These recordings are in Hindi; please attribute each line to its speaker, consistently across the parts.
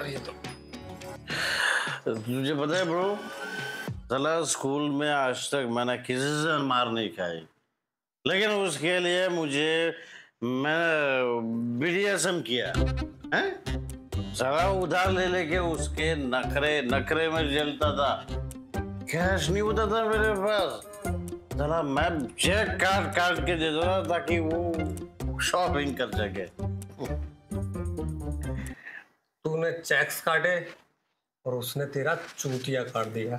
Speaker 1: यार ये तो।
Speaker 2: तुझे पता है ब्रो, साला स्कूल में आज तक मैंने किसी से मार नहीं खाई, लेकिन उसके लिए मैं BDSM किया है। साला उधार ले लेके उसके नखरे नखरे में जलता था। कैश नहीं होता था मेरे पास, साला मैं चेक काट काट के देता था ताकि वो शॉपिंग कर सके।
Speaker 1: तूने चेक्स काटे और उसने तेरा चूतिया काट दिया।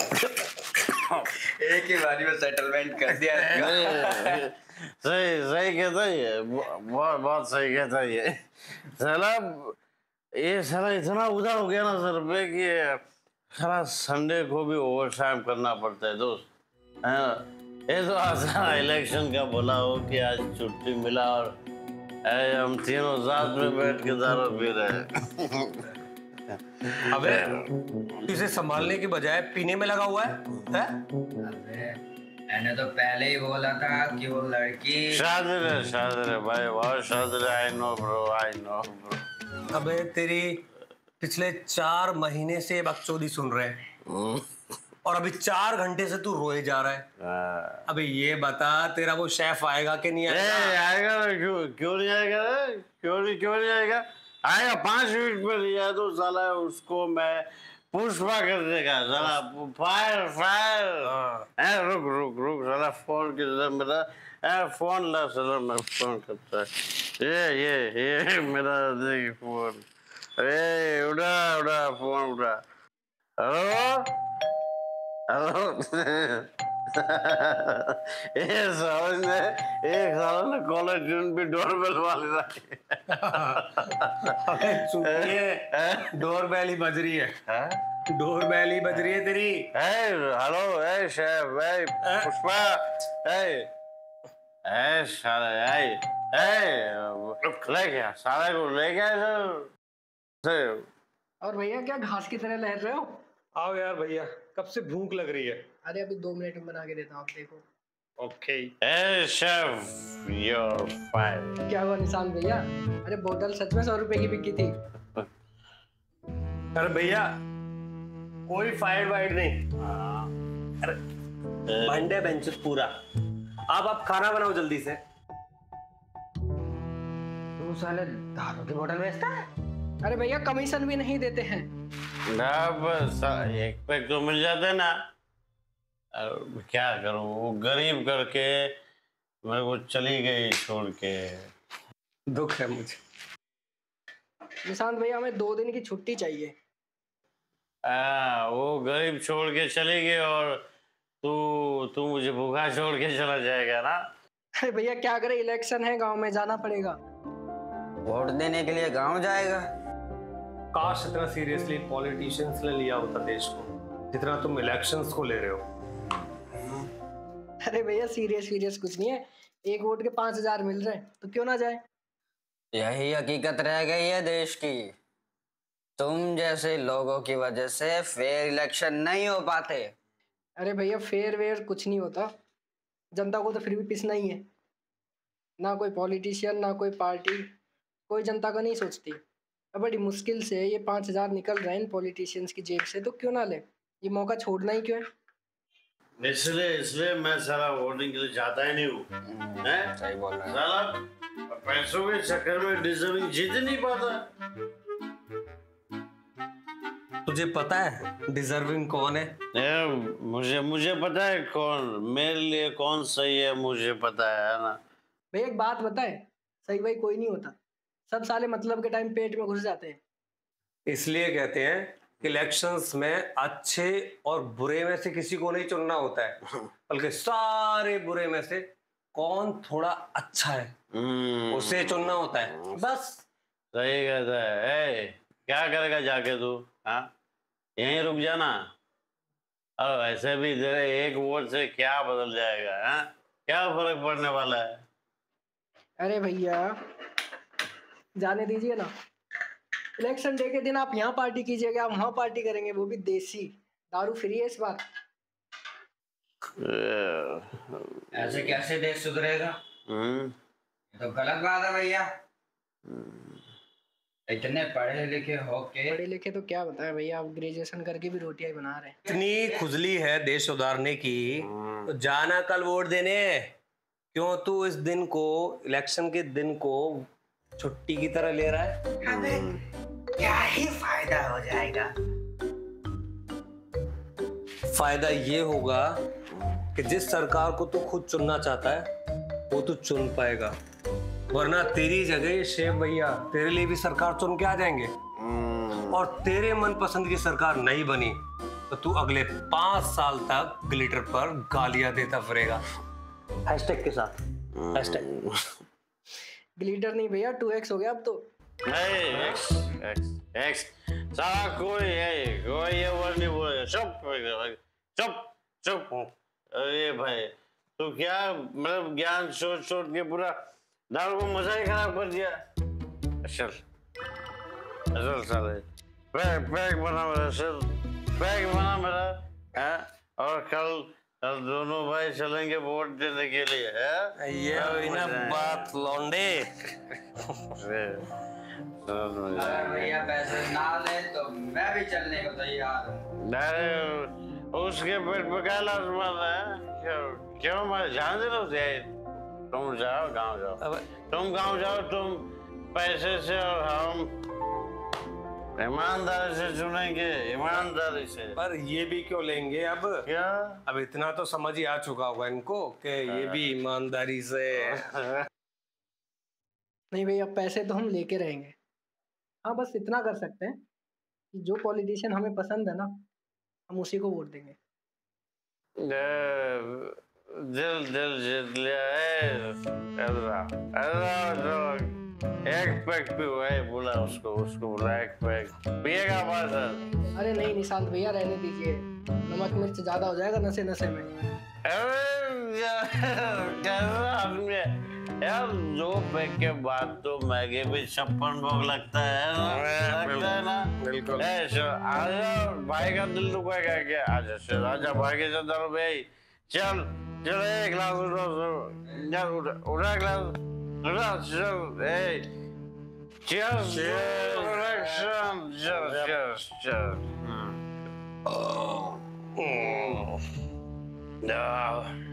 Speaker 3: एक ही बारी में सेटलमेंट कर दिया।
Speaker 2: सही सही कहता है ये, बहुत बहुत सही कहता है ये। साला ये साला इतना उधार हो गया ना सर पे कि साला संडे को भी ओवर टाइम करना पड़ता है दोस्त, है ना। ये तो आसान इलेक्शन का बोला हो कि आज छुट्टी मिला और हम तीनों साथ में बैठ के दारू पी रहे हैं।
Speaker 1: अबे इसे संभालने की बजाय पीने में लगा हुआ है?
Speaker 3: अबे मैंने तो पहले ही बोला था कि वो लड़की
Speaker 2: शादिर है भाई, बहुत शादिर है। I know bro.
Speaker 1: अबे तेरी पिछले 4 महीने से बकचोदी सुन रहे हैं और अभी 4 घंटे से तू रोए जा रहा है। अबे ये बता, तेरा वो शेफ आएगा कि नहीं आएगा?
Speaker 2: आएगा ना, क्यों नहीं आएगा? क्यों नहीं आएगा? आएगा 5 मिनट में नहीं आया तो साला उसको मैं पुष्पा कर देगा साला। फायर। रुक साला, फोन की मेरा फोन ला साला, मैं फोन करता है। ये मेरा देख फोन। अरे उड़ा फोन उड़ा। हेलो एक साल ने कॉलेज भी डोरबेल वाले रखे।
Speaker 1: डोरबेल ही बज रही है। डोरबेल ही बज रही है तेरी।
Speaker 2: हेलो शेफ, पुष्पा, ले गया साले को, ले गया।
Speaker 4: और भैया क्या घास की तरह लहर रहे हो?
Speaker 1: आओ यार भैया, कब से भूख लग रही है।
Speaker 4: अरे अभी 2 मिनट में बना के देता हूँ, आप देखो।
Speaker 2: Okay chef, you're fine।
Speaker 4: क्या हुआ निशान भैया? अरे बोतल सच में 100 रुपए की बिकी थी।
Speaker 1: अरे भैया कोई फाइट वाइट नहीं। अरे मंडे बेंच पूरा। आप खाना बनाओ जल्दी से।
Speaker 4: तू साले दारू की बोतल बेचता है? अरे भैया कमीशन भी नहीं देते हैं।
Speaker 2: ना बस एक पैक तो मिल जाते ना। क्या करूं, वो गरीब करके मेरे को चली गई छोड़ के।
Speaker 1: दुख है मुझे।
Speaker 4: निशांत भैया हमें 2 दिन की छुट्टी चाहिए।
Speaker 2: वो गरीब छोड़ के चली गई और तू मुझे भूखा छोड़ के चला जाएगा ना।
Speaker 4: अरे भैया क्या करे, इलेक्शन है, गांव में जाना पड़ेगा।
Speaker 3: वोट देने के लिए गांव जाएगा?
Speaker 1: काश इतना सीरियसली पॉलिटिशियंस ने लिया होता देश को जितना तुम इलेक्शंस को ले रहे हो।
Speaker 4: अरे भैया सीरियस कुछ नहीं है, 1 वोट के 5000 मिल रहे हैं तो क्यों ना जाए।
Speaker 3: यही हकीकत रह गई है देश की। तुम जैसे लोगों की वजह से फेयर इलेक्शन नहीं हो पाते।
Speaker 4: अरे भैया फेयर वेयर कुछ नहीं होता, जनता को तो फिर भी पिसना ही है। ना कोई पॉलिटिशियन ना कोई पार्टी, कोई जनता का नहीं सोचती। अब बड़ी मुश्किल से ये 5000 निकल रहे हैं पॉलिटिशियंस की जेब से, तो क्यों ना ले, ये मौका छोड़ना ही क्यों है।
Speaker 2: इसलिए मैं साला वोटिंग के लिए जाता ही नहीं हूँ।
Speaker 3: सही बोल रहा है।
Speaker 2: साला पैसों के चक्कर में डिजर्विंग जीत नहीं पाता।
Speaker 1: तुझे पता है डिजर्विंग कौन है?
Speaker 2: मुझे पता है कौन, मेरे लिए कौन सही है मुझे पता है ना।
Speaker 4: भैया एक बात बताए, सही भाई कोई नहीं होता, सब साले मतलब के टाइम पेट में घुस जाते हैं।
Speaker 1: इसलिए कहते हैं इलेक्शंस में अच्छे और बुरे में से किसी को नहीं चुनना होता है, बल्कि सारे बुरे में से कौन थोड़ा अच्छा है उसे चुनना होता है, बस।
Speaker 2: सही कहता है। क्या करेगा जाके तू? हाँ यहीं रुक जाना। और ऐसे भी तेरे 1 वोट से क्या बदल जाएगा? हाँ क्या फर्क पड़ने वाला है?
Speaker 4: अरे भैया जाने दीजिए ना, इलेक्शन डे के दिन आप यहाँ पार्टी कीजिएगा, आप वहाँ पार्टी करेंगे, वो भी देसी। दारू फ्री है इस बार।
Speaker 3: ऐसे कैसे देश सुधरेगा? ये तो गलत बात है भैया। इतने पढ़े लिखे होके
Speaker 4: पढ़े लिखे तो क्या बताएं भैया, आप ग्रेजुएशन करके भी रोटियां ही बना रहे हैं।
Speaker 1: इतनी खुजली है देश सुधारने की तो जाना कल वोट देने। क्यों तू इस दिन को, इलेक्शन के दिन को छुट्टी की तरह ले रहा है?
Speaker 3: हमें क्या ही फायदा हो जाएगा?
Speaker 1: फायदा ये होगा कि जिस सरकार को तू खुद चुनना चाहता है वो तू चुन पाएगा, वरना तेरी जगह शेख भैया तेरे लिए भी सरकार चुन के आ जाएंगे और तेरे मनपसंद की सरकार नहीं बनी तो तू अगले 5 साल तक ग्लिटर पर गालियां देता फिरेगा। हैशटैग के साथ हैशटैग।
Speaker 4: ग्लिटर नहीं भैया, 2x हो गया अब तो।
Speaker 2: नहीं, एक्स साला कोई ये वर्ड नहीं बोलेगा। चुप चुप। अरे भाई तू क्या मतलब ज्ञान सोच के पूरा दारू को मजा ही खराब कर दिया। चल साले पैक बना मेरा, चल पैक बना मेरा है। और कल दोनों भाई चलेंगे वोट देने के लिए है।
Speaker 1: ये हुई ना बात लौंडे।
Speaker 3: अगर भैया पैसे ना ले तो मैं भी चलने को तैयार हूँ।
Speaker 2: उसके पेट पे क्या लाजमान है? क्यों मैं जान दे रहा। तुम जाओ गांव जाओ, तुम गांव जाओ, तुम पैसे से और हम ईमानदारी से चुनेंगे, ईमानदारी से।
Speaker 1: पर ये भी क्यों लेंगे अब?
Speaker 2: क्या
Speaker 1: अब इतना तो समझ ही आ चुका होगा इनको कि ये भी ईमानदारी से।
Speaker 4: नहीं भैया, पैसे तो हम लेके रहेंगे। हाँ बस इतना कर सकते हैं कि जो पॉलिटिशियन हमें पसंद है ना, हम उसी को वोट देंगे।
Speaker 2: दिल जीत लिया है। एक पैक पिए, बोला उसको बोला एक पैक पिएगा बस।
Speaker 4: अरे नहीं निशांत भैया, रहने दीजिए, नमक मिर्च ज्यादा हो जाएगा नशे में।
Speaker 2: अरे कैसा आदमी है यार, 2 पैक के बाद तो मैगी भी 56 भोग लगता है ना।
Speaker 1: बिल्कुल।
Speaker 2: आजा भाई का दिल दुखाएगा क्या? आजा भाई के साथ दारू भाई। चल एक गिलास उठा गिलास चल। चल